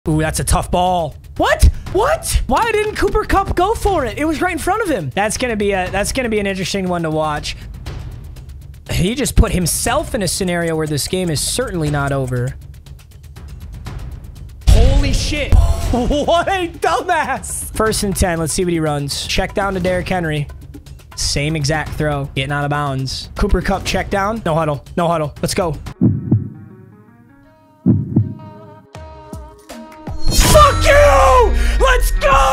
Ooh, that's a tough ball. What? What? Why didn't Cooper Kupp go for it? It was right in front of him. That's gonna be an interesting one to watch. He just put himself in a scenario where this game is certainly not over. Holy shit. What a dumbass. 1st and 10. Let's see what he runs. Check down to Derrick Henry. Same exact throw. Getting out of bounds. Cooper Kupp check down. No huddle. No huddle. Let's go. Fuck you! Let's go!